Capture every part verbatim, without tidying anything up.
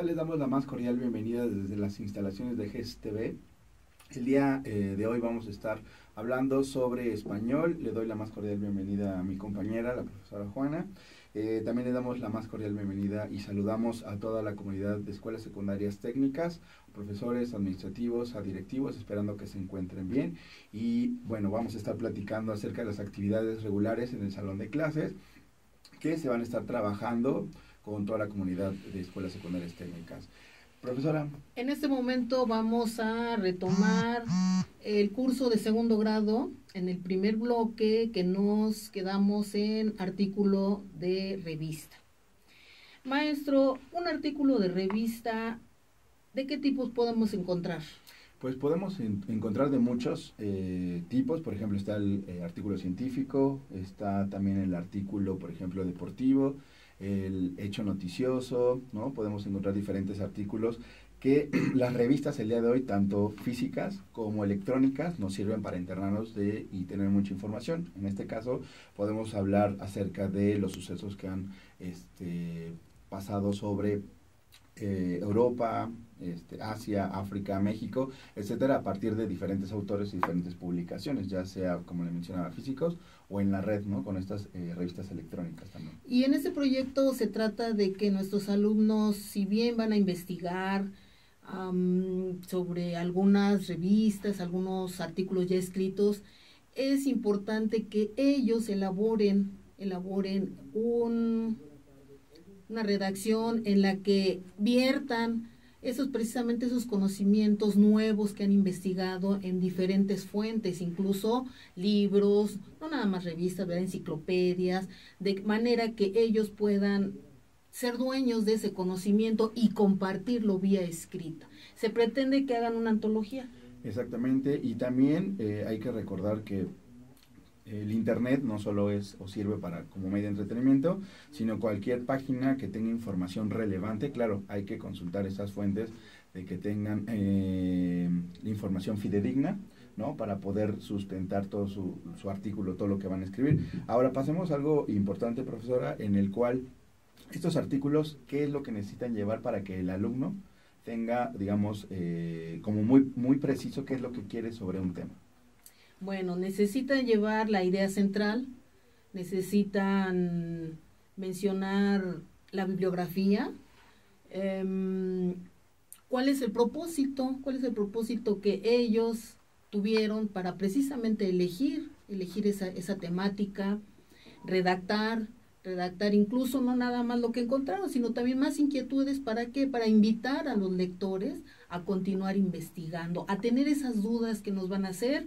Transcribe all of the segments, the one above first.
tal? Les damos la más cordial bienvenida desde las instalaciones de G E S T V. El día eh, de hoy vamos a estar hablando sobre español. Le doy la más cordial bienvenida a mi compañera, la profesora Juana. Eh, también le damos la más cordial bienvenida y saludamos a toda la comunidad de escuelas secundarias técnicas, profesores, administrativos, a directivos, esperando que se encuentren bien. Y bueno, vamos a estar platicando acerca de las actividades regulares en el salón de clases que se van a estar trabajando con toda la comunidad de escuelas secundarias técnicas. Profesora. En este momento vamos a retomar el curso de segundo grado en el primer bloque que nos quedamos en artículo de revista. Maestro, un artículo de revista, ¿de qué tipos podemos encontrar? Pues podemos en, encontrar de muchos eh, tipos. Por ejemplo, está el eh, artículo científico, está también el artículo, por ejemplo, deportivo, el hecho noticioso, ¿no? Podemos encontrar diferentes artículos que las revistas el día de hoy, tanto físicas como electrónicas, nos sirven para internarnos de, y tener mucha información. En este caso, podemos hablar acerca de los sucesos que han este, pasado sobre eh, Europa, este, Asia, África, México, etcétera, a partir de diferentes autores y diferentes publicaciones, ya sea, como le mencionaba, físicos o en la red, ¿no? Con estas eh, revistas electrónicas también. Y en este proyecto se trata de que nuestros alumnos, si bien van a investigar um, sobre algunas revistas, algunos artículos ya escritos, es importante que ellos elaboren, elaboren un, una redacción en la que viertan esos precisamente esos conocimientos nuevos que han investigado en diferentes fuentes, incluso libros, no nada más revistas, ¿verdad? Enciclopedias, de manera que ellos puedan ser dueños de ese conocimiento y compartirlo vía escrita. Se pretende que hagan una antología. Exactamente, y también eh, hay que recordar que el internet no solo es o sirve para como medio de entretenimiento, sino cualquier página que tenga información relevante. Claro, hay que consultar esas fuentes de que tengan eh, información fidedigna, ¿no? Para poder sustentar todo su, su artículo, todo lo que van a escribir. Ahora pasemos a algo importante, profesora, en el cual estos artículos, ¿qué es lo que necesitan llevar para que el alumno tenga, digamos, eh, como muy, muy preciso qué es lo que quiere sobre un tema? Bueno, necesitan llevar la idea central, necesitan mencionar la bibliografía, eh, cuál es el propósito, cuál es el propósito que ellos tuvieron para precisamente elegir, elegir esa, esa temática, redactar, redactar incluso no nada más lo que encontraron, sino también más inquietudes. ¿Para qué? Para invitar a los lectores a continuar investigando, a tener esas dudas que nos van a hacer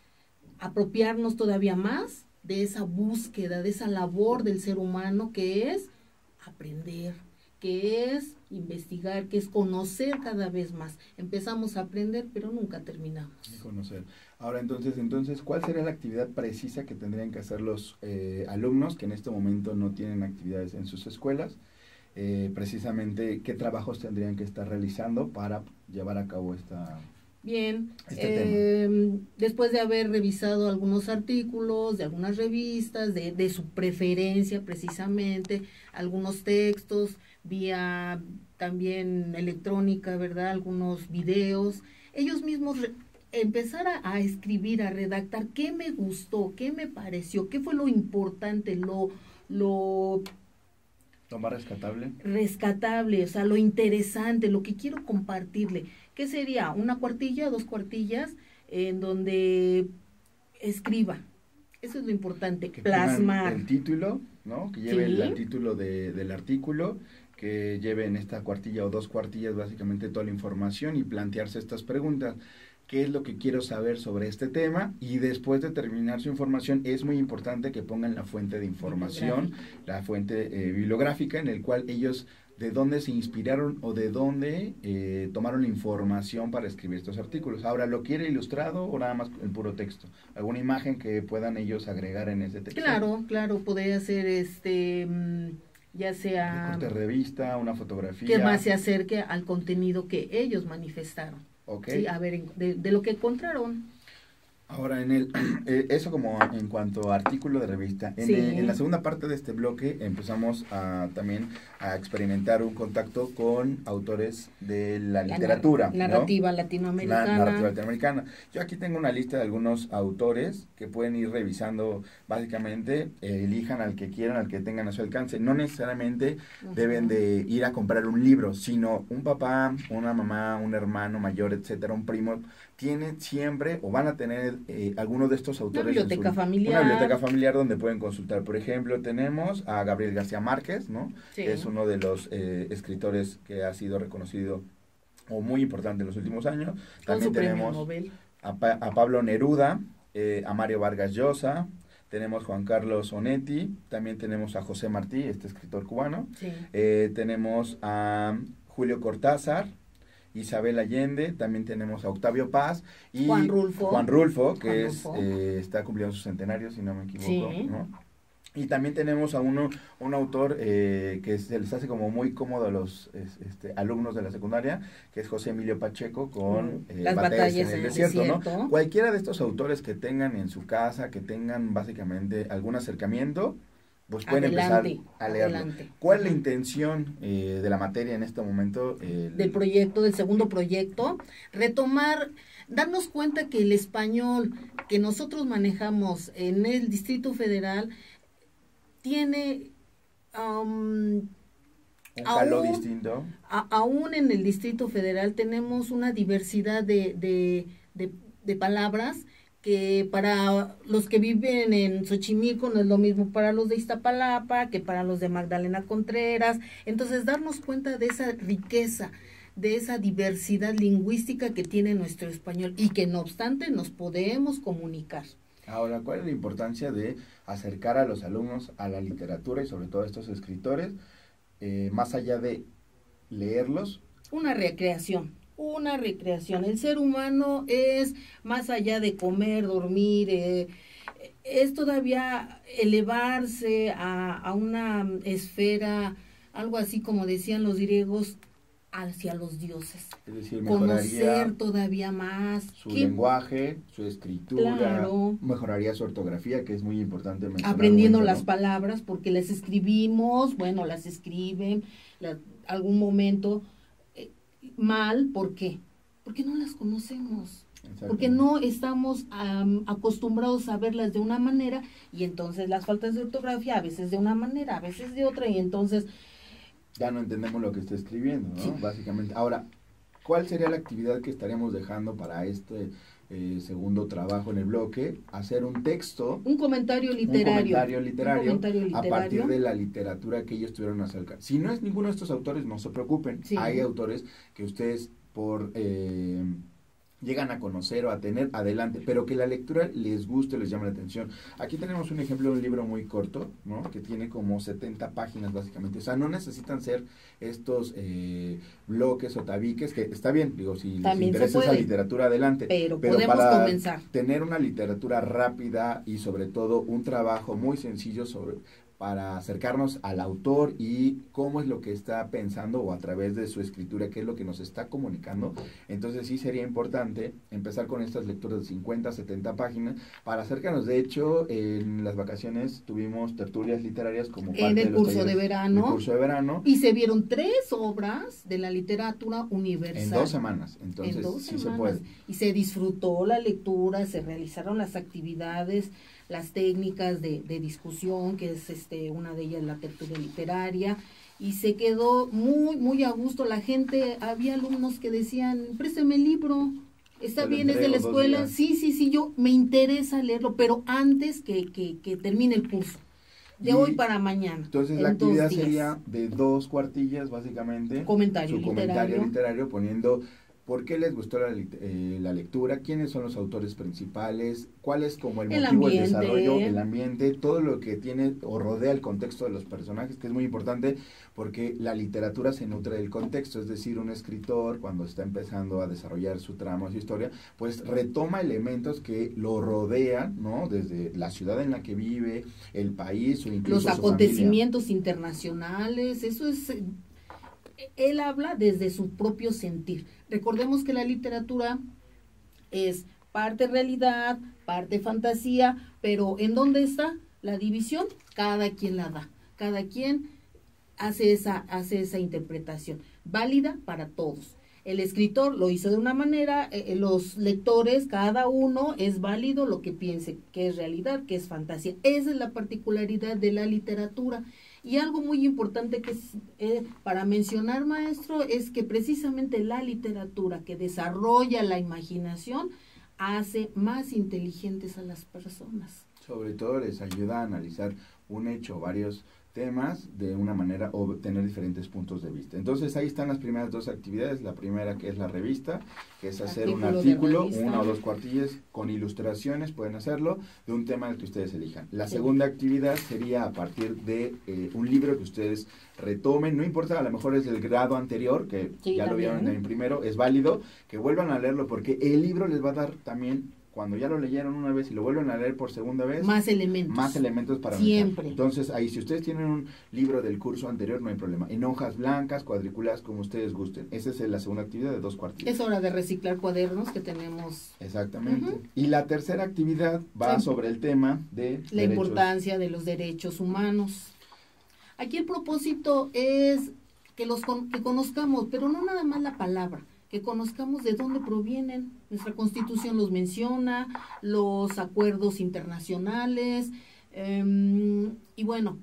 apropiarnos todavía más de esa búsqueda, de esa labor del ser humano que es aprender, que es investigar, que es conocer cada vez más. Empezamos a aprender, pero nunca terminamos. Conocer. Ahora, entonces, entonces, ¿cuál sería la actividad precisa que tendrían que hacer los eh, alumnos que en este momento no tienen actividades en sus escuelas? Eh, precisamente, ¿qué trabajos tendrían que estar realizando para llevar a cabo esta... Bien, este eh, tema. Después de haber revisado algunos artículos de algunas revistas, de, de su preferencia precisamente, algunos textos, vía también electrónica, ¿verdad? Algunos videos, ellos mismos re, empezar a, a escribir, a redactar qué me gustó, qué me pareció, qué fue lo importante, lo... lo ¿Lo más rescatable? Rescatable, o sea, lo interesante, lo que quiero compartirle. ¿Qué sería? Una cuartilla, dos cuartillas, en donde escriba. Eso es lo importante, que plasmar. El título, ¿no? Que lleve ¿Sí? el, el título de, del artículo, que lleve en esta cuartilla o dos cuartillas básicamente toda la información y plantearse estas preguntas. ¿Qué es lo que quiero saber sobre este tema? Y después de terminar su información, es muy importante que pongan la fuente de información, la fuente eh, bibliográfica, en el cual ellos, de dónde se inspiraron o de dónde eh, tomaron la información para escribir estos artículos. Ahora, ¿lo quiere ilustrado o nada más en puro texto? ¿Alguna imagen que puedan ellos agregar en ese texto? Claro, claro, podría ser este... ya sea... de revista, una fotografía. Que más se acerque al contenido que ellos manifestaron. Okay. Sí, a ver, de, de lo que encontraron. Ahora, en el eh, eso como en cuanto a artículo de revista. En, Sí. el- en la segunda parte de este bloque empezamos a también a experimentar un contacto con autores de la La literatura, nar- ¿no? narrativa Na- latinoamericana. narrativa latinoamericana. Yo aquí tengo una lista de algunos autores que pueden ir revisando, básicamente, eh, elijan al que quieran, al que tengan a su alcance. No necesariamente Ujú. deben de ir a comprar un libro, sino un papá, una mamá, un hermano mayor, etcétera, un primo, tienen siempre o van a tener eh, algunos de estos autores. Una biblioteca en su- familiar. Una biblioteca familiar donde pueden consultar. Por ejemplo, tenemos a Gabriel García Márquez, ¿no? Sí. Es uno de los eh, escritores que ha sido reconocido o muy importante en los últimos años. Con También su premio tenemos Nobel. a, Pa- a Pablo Neruda, eh, a Mario Vargas Llosa, tenemos Juan Carlos Onetti, también tenemos a José Martí, este escritor cubano, Sí. eh, tenemos a Julio Cortázar, Isabel Allende, también tenemos a Octavio Paz y Juan Rulfo. Juan Rulfo, que Juan es Rulfo. eh, está cumpliendo su centenario, si no me equivoco, Sí. ¿no? Y también tenemos a uno, un autor eh, que se les hace como muy cómodo a los es- este, alumnos de la secundaria, que es José Emilio Pacheco con Mm, eh, Las batallas en el desierto, ¿no? desierto. Cualquiera de estos autores que tengan en su casa, que tengan básicamente algún acercamiento, pues pueden Adelante, empezar a leerlo. adelante. ¿Cuál es la Ajá. intención eh, de la materia en este momento? El- Del proyecto, del segundo proyecto, retomar, darnos cuenta que el español que nosotros manejamos en el Distrito Federal tiene, um, un calor aún- distinto. a- aún en el Distrito Federal tenemos una diversidad de, de, de, de palabras que para los que viven en Xochimilco no es lo mismo para los de Iztapalapa que para los de Magdalena Contreras. Entonces, darnos cuenta de esa riqueza, de esa diversidad lingüística que tiene nuestro español y que no obstante nos podemos comunicar. Ahora, ¿cuál es la importancia de acercar a los alumnos a la literatura y sobre todo a estos escritores, eh, más allá de leerlos? Una recreación, una recreación. El ser humano es más allá de comer, dormir, eh, es todavía elevarse a, a una esfera, algo así como decían los griegos, hacia los dioses. Es decir, mejoraría Conocer todavía más. su ¿Qué? lenguaje, su escritura, Claro. mejoraría su ortografía, que es muy importante mencionar. Aprendiendo mucho, las ¿no? palabras, porque las escribimos, bueno, las escriben, la- algún momento eh, mal, ¿por qué? Porque no las conocemos, Exacto. porque no estamos am, acostumbrados a verlas de una manera y entonces las faltas de ortografía a veces de una manera, a veces de otra y entonces Ya no entendemos lo que está escribiendo, ¿no? Sí. Básicamente. Ahora, ¿cuál sería la actividad que estaríamos dejando para este eh, segundo trabajo en el bloque? Hacer un texto, un comentario un literario. comentario literario, Un comentario a literario. partir de la literatura que ellos tuvieron acerca. Si no es ninguno de estos autores, no se preocupen. Sí. Hay autores que ustedes por eh, llegan a conocer o a tener adelante, pero que la lectura les guste, les llame la atención. Aquí tenemos un ejemplo de un libro muy corto, ¿no? Que tiene como setenta páginas básicamente. O sea, no necesitan ser estos eh, bloques o tabiques, que está bien, digo, si También les se interesa esa puede. literatura, adelante. Pero podemos para comenzar. tener una literatura rápida y sobre todo un trabajo muy sencillo sobre para acercarnos al autor y cómo es lo que está pensando o a través de su escritura, qué es lo que nos está comunicando. Entonces sí sería importante empezar con estas lecturas de cincuenta, setenta páginas para acercarnos. De hecho, en las vacaciones tuvimos tertulias literarias como parte En de el los curso de talleres verano. del curso de verano Y se vieron tres obras de la literatura universal. en dos semanas. Entonces En dos sí se semanas. puede. Y se disfrutó la lectura, se realizaron las actividades, las técnicas de, de discusión, que es este una de ellas la tertulia literaria, y se quedó muy, muy a gusto. La gente, había alumnos que decían, présteme el libro, está Te lo bien, es de la entrego dos escuela, días. sí, sí, sí, yo me interesa leerlo, pero antes que, que, que termine el curso, de Y hoy para mañana. Entonces en la dos actividad días. sería de dos cuartillas básicamente. Comentario su comentario literario. literario poniendo por qué les gustó la, lit- eh, la lectura, quiénes son los autores principales, cuál es como el El motivo, el ambiente. desarrollo, el ambiente, todo lo que tiene o rodea el contexto de los personajes, que es muy importante porque la literatura se nutre del contexto, es decir, un escritor cuando está empezando a desarrollar su trama, su historia, pues retoma elementos que lo rodean, ¿no? Desde la ciudad en la que vive, el país o incluso Los su acontecimientos internacionales, eso es, eh, él habla desde su propio sentir. Recordemos que la literatura es parte realidad, parte fantasía, pero ¿en dónde está la división? Cada quien la da, cada quien hace esa, hace esa interpretación, válida para todos. El escritor lo hizo de una manera, eh, los lectores, cada uno es válido lo que piense, que es realidad, que es fantasía. Esa es la particularidad de la literatura. Y algo muy importante que es, eh, para mencionar, maestro, es que precisamente la literatura que desarrolla la imaginación hace más inteligentes a las personas. Sobre todo les ayuda a analizar un hecho, varios temas de una manera o tener diferentes puntos de vista. Entonces ahí están las primeras dos actividades. La primera, que es la revista, que es hacer artículo un artículo, una o dos cuartillas con ilustraciones, pueden hacerlo, de un tema el que ustedes elijan. La sí. segunda actividad sería a partir de eh, un libro que ustedes retomen, no importa, a lo mejor es del grado anterior, que sí, ya también. Lo vieron en primero, es válido, que vuelvan a leerlo porque el libro les va a dar también, cuando ya lo leyeron una vez y lo vuelven a leer por segunda vez, más elementos. Más elementos para siempre. Analizar. Entonces, ahí si ustedes tienen un libro del curso anterior, no hay problema. En hojas blancas, cuadriculadas, como ustedes gusten. Esa es la segunda actividad de dos cuartillas. Es hora de reciclar cuadernos que tenemos. Exactamente. Uh-huh. Y la tercera actividad va sí. sobre el tema de la derechos. Importancia de los derechos humanos. Aquí el propósito es que los con, que conozcamos, pero no nada más la palabra, que conozcamos de dónde provienen. Nuestra Constitución los menciona, los acuerdos internacionales, eh, y bueno,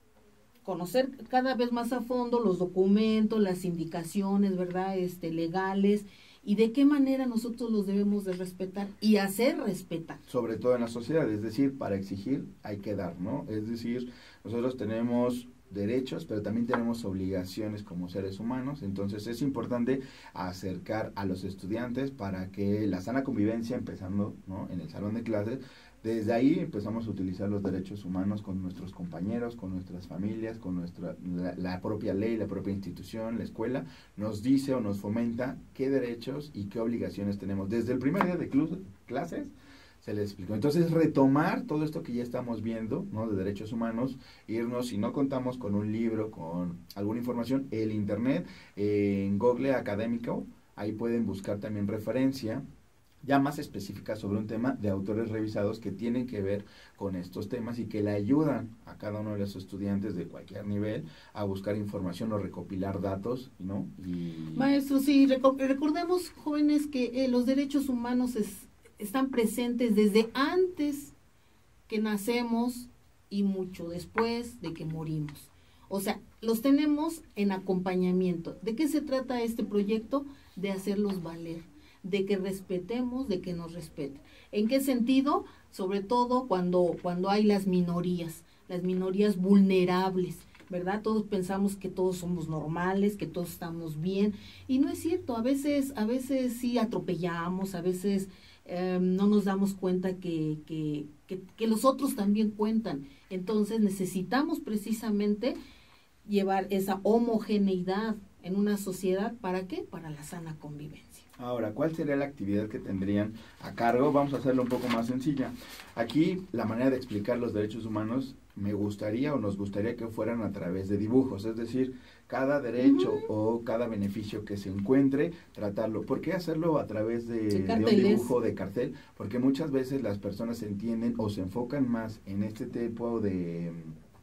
conocer cada vez más a fondo los documentos, las indicaciones, ¿verdad?, este, legales, y de qué manera nosotros los debemos de respetar y hacer respetar. Sobre todo en la sociedad, es decir, para exigir hay que dar, ¿no? Es decir, nosotros tenemos derechos, pero también tenemos obligaciones como seres humanos, entonces es importante acercar a los estudiantes para que la sana convivencia, empezando, ¿no?, en el salón de clases, desde ahí empezamos a utilizar los derechos humanos con nuestros compañeros, con nuestras familias, con nuestra la, la propia ley, la propia institución, la escuela, nos dice o nos fomenta qué derechos y qué obligaciones tenemos. Desde el primer día de clases se les explicó. Entonces, retomar todo esto que ya estamos viendo, ¿no?, de derechos humanos, irnos, si no contamos con un libro, con alguna información, el internet, eh, en Google Académico, ahí pueden buscar también referencia ya más específica sobre un tema de autores revisados que tienen que ver con estos temas y que le ayudan a cada uno de los estudiantes de cualquier nivel a buscar información o recopilar datos, ¿no? Y... Maestro, sí, recordemos, jóvenes, que eh, los derechos humanos es, están presentes desde antes que nacemos y mucho después de que morimos. O sea, los tenemos en acompañamiento. ¿De qué se trata este proyecto? De hacerlos valer, de que respetemos, de que nos respeten. ¿En qué sentido? Sobre todo cuando, cuando hay las minorías, las minorías vulnerables, ¿verdad? Todos pensamos que todos somos normales, que todos estamos bien, y no es cierto. A veces, a veces sí atropellamos, a veces eh, no nos damos cuenta que, que, que, que los otros también cuentan. Entonces necesitamos precisamente llevar esa homogeneidad en una sociedad. ¿Para qué? Para la sana convivencia. Ahora, ¿cuál sería la actividad que tendrían a cargo? Vamos a hacerlo un poco más sencilla. Aquí, la manera de explicar los derechos humanos, me gustaría o nos gustaría que fueran a través de dibujos, es decir, cada derecho uh-huh. o cada beneficio que se encuentre, tratarlo. ¿Por qué hacerlo a través de, de, de un dibujo, de cartel? Porque muchas veces las personas entienden o se enfocan más en este tipo de...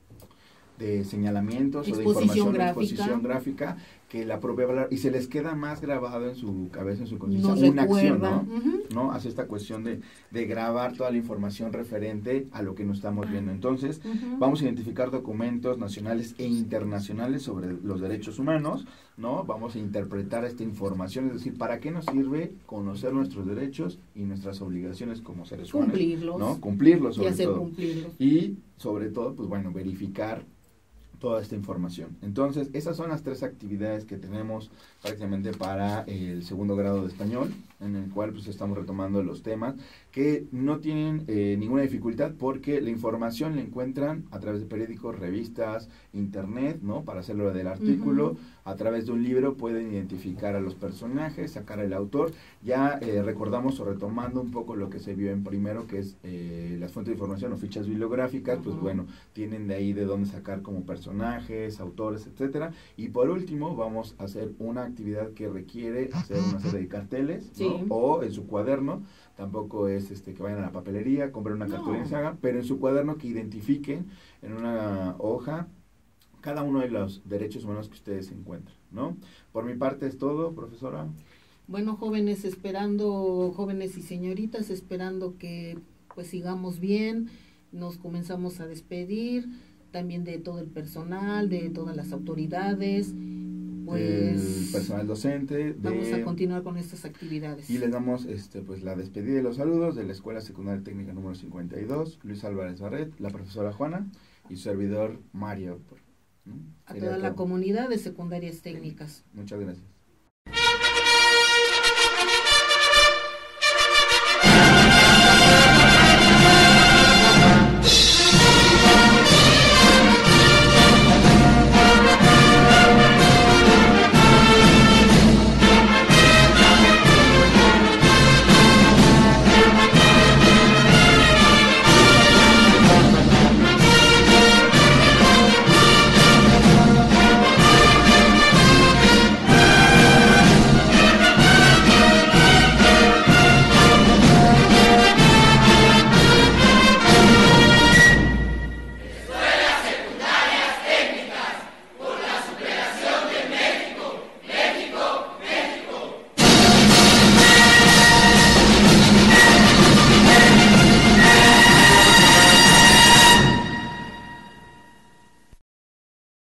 de señalamientos o de información de exposición gráfica que la propia palabra, y se les queda más grabado en su cabeza, en su conciencia, no una acción, ¿no? Uh-huh. ¿no? Hace esta cuestión de, de grabar toda la información referente a lo que nos estamos viendo. Entonces, uh-huh. vamos a identificar documentos nacionales e internacionales sobre los derechos humanos, ¿no? Vamos a interpretar esta información, es decir, ¿para qué nos sirve conocer nuestros derechos y nuestras obligaciones como seres humanos? Cumplirlos. ¿No? Cumplirlos, sobre y hacer todo. Cumplirlos. Y, sobre todo, pues bueno, verificar toda esta información. Entonces, esas son las tres actividades que tenemos prácticamente para el segundo grado de español, en el cual pues estamos retomando los temas que no tienen eh, ninguna dificultad porque la información la encuentran a través de periódicos, revistas, internet, ¿no? Para hacerlo del artículo, uh-huh. a través de un libro pueden identificar a los personajes, sacar el autor. Ya eh, recordamos o retomando un poco lo que se vio en primero, que es eh, las fuentes de información o fichas bibliográficas, uh-huh. pues bueno, tienen de ahí de dónde sacar como personajes, autores, etcétera. Y por último, vamos a hacer una actividad que requiere hacer una serie de carteles, ¿no? Sí. O en su cuaderno, tampoco es este que vayan a la papelería, compren una No. cartulina y se hagan, pero en su cuaderno que identifiquen en una hoja cada uno de los derechos humanos que ustedes encuentran, ¿no? Por mi parte es todo, profesora. Bueno, jóvenes, esperando, jóvenes y señoritas, esperando que pues sigamos bien, nos comenzamos a despedir, también de todo el personal, de todas las autoridades, pues El personal docente. vamos de, a continuar con estas actividades. Y les damos este pues la despedida y los saludos de la Escuela Secundaria Técnica número cincuenta y dos, Luis Álvarez Barret, la profesora Juana y su servidor Mario. ¿no? A Sería toda la todo. comunidad de secundarias técnicas. Muchas gracias.